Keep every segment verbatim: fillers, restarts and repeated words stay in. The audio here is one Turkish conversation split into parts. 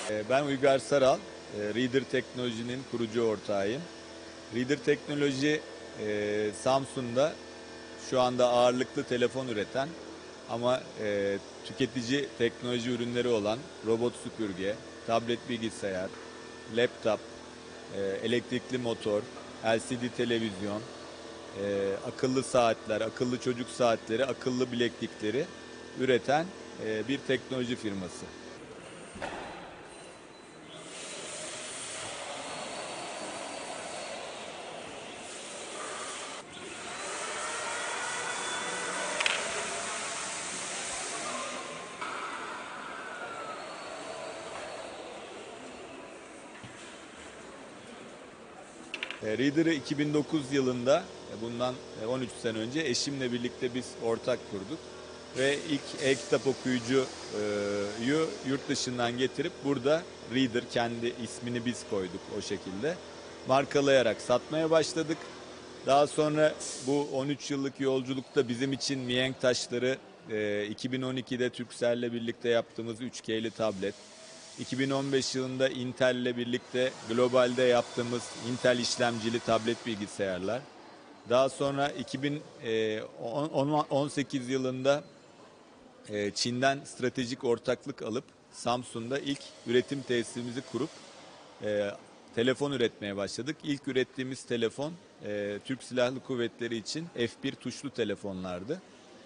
Ee, Ben Uygar Saral, e, Reader Teknoloji'nin kurucu ortağıyım. Reader Teknoloji e, Samsun'da şu anda ağırlıklı telefon üreten ama e, tüketici teknoloji ürünleri olan robot süpürge, tablet bilgisayar, laptop, e, elektrikli motor, L C D televizyon, e, akıllı saatler, akıllı çocuk saatleri, akıllı bileklikleri üreten e, bir teknoloji firması. E, Reader'ı iki bin dokuz yılında, e, bundan e, on üç sene önce eşimle birlikte biz ortak kurduk. Ve ilk e-kitap okuyucuyu yurt dışından getirip burada Reader, kendi ismini biz koyduk o şekilde, markalayarak satmaya başladık. Daha sonra bu on üç yıllık yolculukta bizim için mihenk taşları e, iki bin on ikide Turkcell'le birlikte yaptığımız üç K'li tablet, iki bin on beş yılında Intel'le birlikte globalde yaptığımız Intel işlemcili tablet bilgisayarlar. Daha sonra iki bin on sekiz yılında e, Çin'den stratejik ortaklık alıp Samsun'da ilk üretim tesisimizi kurup e, telefon üretmeye başladık. İlk ürettiğimiz telefon e, Türk Silahlı Kuvvetleri için F bir tuşlu telefonlardı.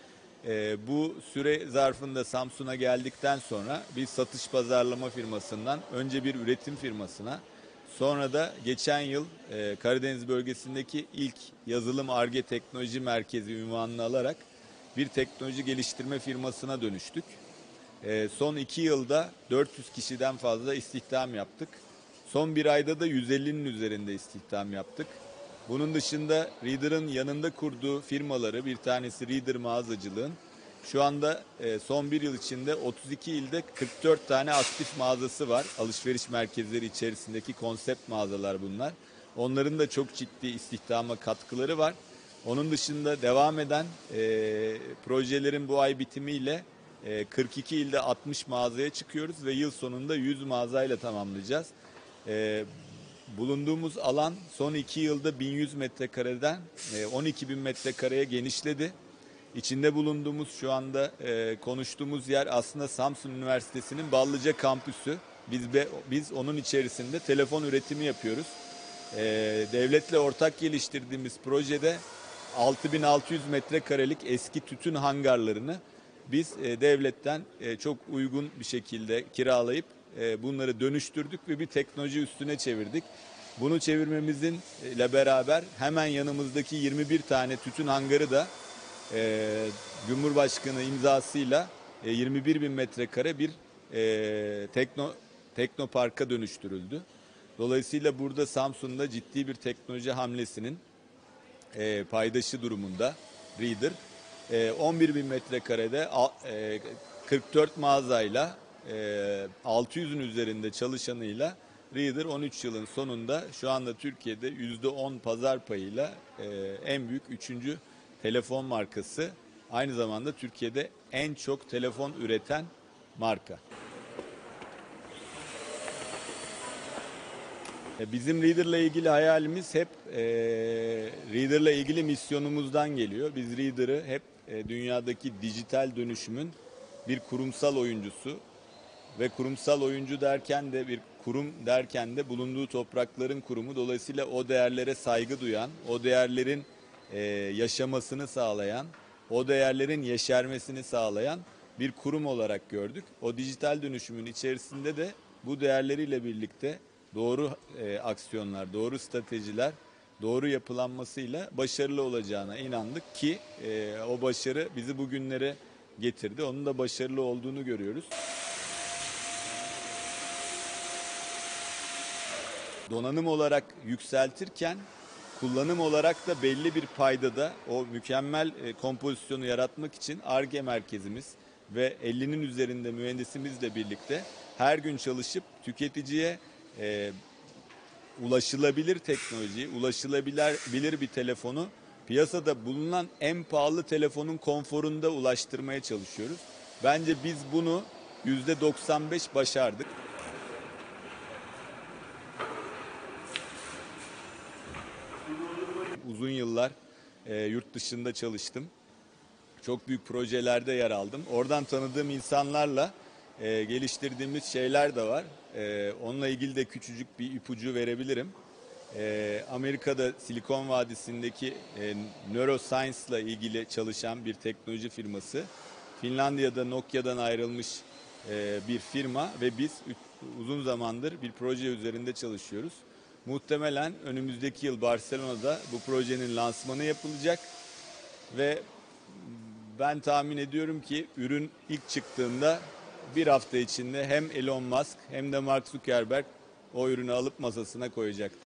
E, bu süre zarfında Samsun'a geldikten sonra bir satış pazarlama firmasından önce bir üretim firmasına, sonra da geçen yıl e, Karadeniz bölgesindeki ilk yazılım Ar-Ge teknoloji merkezi unvanını alarak bir teknoloji geliştirme firmasına dönüştük. E, son iki yılda dört yüz kişiden fazla istihdam yaptık. Son bir ayda da yüz ellinin üzerinde istihdam yaptık. Bunun dışında Reader'ın yanında kurduğu firmaları, bir tanesi Reader Mağazacılığın, şu anda e, son bir yıl içinde otuz iki ilde kırk dört tane aktif mağazası var. Alışveriş merkezleri içerisindeki konsept mağazalar bunlar. Onların da çok ciddi istihdama katkıları var. Onun dışında devam eden e, projelerin bu ay bitimiyle e, kırk iki ilde altmış mağazaya çıkıyoruz ve yıl sonunda yüz mağazayla tamamlayacağız. E, bulunduğumuz alan son iki yılda bin yüz metrekareden e, on iki bin metrekareye genişledi. İçinde bulunduğumuz, şu anda e, konuştuğumuz yer aslında Samsun Üniversitesi'nin Ballıca kampüsü. Biz be, biz onun içerisinde telefon üretimi yapıyoruz. E, devletle ortak geliştirdiğimiz projede altı bin altı yüz metrekarelik eski tütün hangarlarını biz e, devletten e, çok uygun bir şekilde kiralayıp e, bunları dönüştürdük ve bir teknoloji üstüne çevirdik. Bunu çevirmemizin ile beraber hemen yanımızdaki yirmi bir tane tütün hangarı da e, Cumhurbaşkanı imzasıyla e, yirmi bir bin metrekare bir e, tekno teknoparka dönüştürüldü. Dolayısıyla burada Samsun'da ciddi bir teknoloji hamlesinin e, paydaşı durumunda Reader. E, on bir bin metrekarede e, kırk dört mağazayla e, altı yüzün üzerinde çalışanıyla Reader on üç yılın sonunda şu anda Türkiye'de yüzde on pazar payıyla e, en büyük üçüncü telefon markası. Aynı zamanda Türkiye'de en çok telefon üreten marka. Bizim Reader'la ilgili hayalimiz hep e, Reader'la ilgili misyonumuzdan geliyor. Biz Reader'ı hep e, dünyadaki dijital dönüşümün bir kurumsal oyuncusu ve kurumsal oyuncu derken de bir kurum derken de bulunduğu toprakların kurumu. Dolayısıyla o değerlere saygı duyan, o değerlerin e, yaşamasını sağlayan, o değerlerin yeşermesini sağlayan bir kurum olarak gördük. O dijital dönüşümün içerisinde de bu değerleriyle birlikte doğru e, aksiyonlar, doğru stratejiler, doğru yapılanmasıyla başarılı olacağına inandık ki e, o başarı bizi bugünlere getirdi. Onun da başarılı olduğunu görüyoruz. Donanım olarak yükseltirken kullanım olarak da belli bir paydada o mükemmel e, kompozisyonu yaratmak için Ar-Ge merkezimiz ve ellinin üzerinde mühendisimizle birlikte her gün çalışıp tüketiciye e, ulaşılabilir teknolojiyi, ulaşılabilir bilir bir telefonu piyasada bulunan en pahalı telefonun konforunda ulaştırmaya çalışıyoruz. Bence biz bunu yüzde doksan beş başardık. uzun yıllar e, yurt dışında çalıştım. Çok büyük projelerde yer aldım. Oradan tanıdığım insanlarla e, geliştirdiğimiz şeyler de var. E, onunla ilgili de küçücük bir ipucu verebilirim. E, Amerika'da Silikon Vadisi'ndeki e, Neuroscience ile ilgili çalışan bir teknoloji firması. Finlandiya'da Nokia'dan ayrılmış e, bir firma ve biz uzun zamandır bir proje üzerinde çalışıyoruz. Muhtemelen önümüzdeki yıl Barcelona'da bu projenin lansmanı yapılacak ve ben tahmin ediyorum ki ürün ilk çıktığında bir hafta içinde hem Elon Musk hem de Mark Zuckerberg o ürünü alıp masasına koyacak.